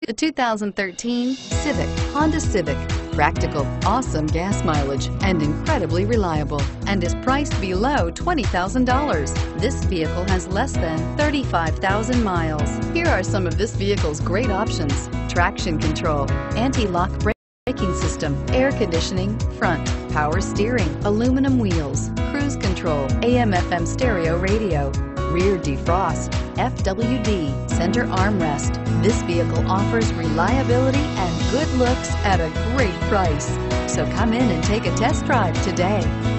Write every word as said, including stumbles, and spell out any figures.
The two thousand thirteen Civic, Honda Civic. Practical, awesome gas mileage, and incredibly reliable, and is priced below twenty thousand dollars. This vehicle has less than thirty-five thousand miles. Here are some of this vehicle's great options: traction control, anti-lock braking system, air conditioning, front, power steering, aluminum wheels, cruise control, A M F M stereo radio, rear defrost, F W D, center armrest. This vehicle offers reliability and good looks at a great price. So come in and take a test drive today.